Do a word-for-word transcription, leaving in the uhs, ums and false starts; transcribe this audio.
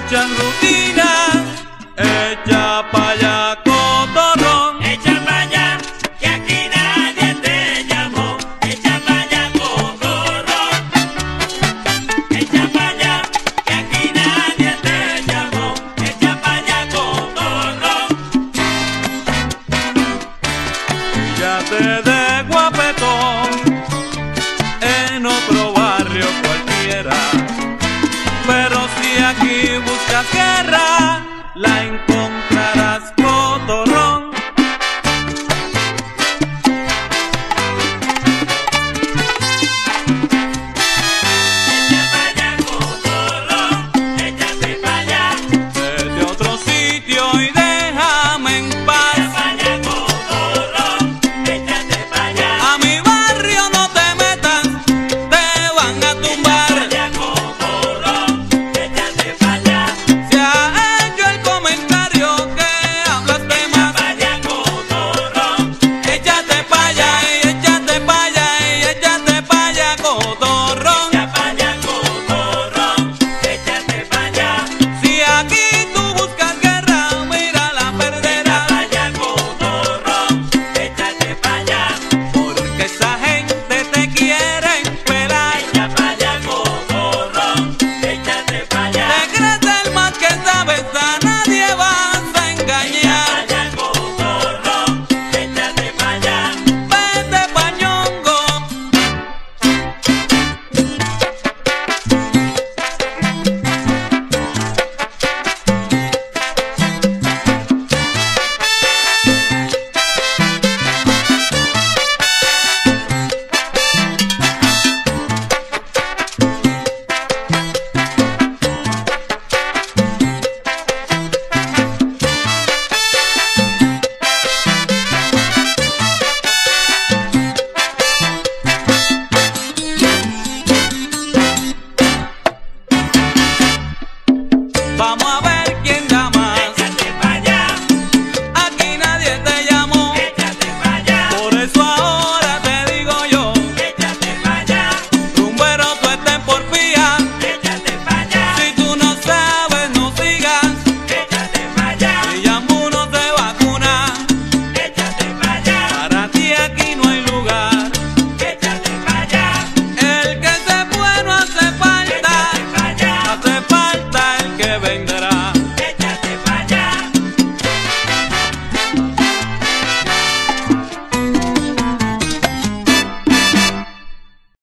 muchas rutinas. Echa pa' allá, cotorrón. Echa pa' allá, que aquí nadie te llamó. Echa pa' allá, cotorrón. Echa pa' allá, que aquí nadie te llamó. Echa pa' allá, cotorrón. Fíjate de guapetón en otro barrio cualquiera, pero si aquí buscas guerra, la encontrarás.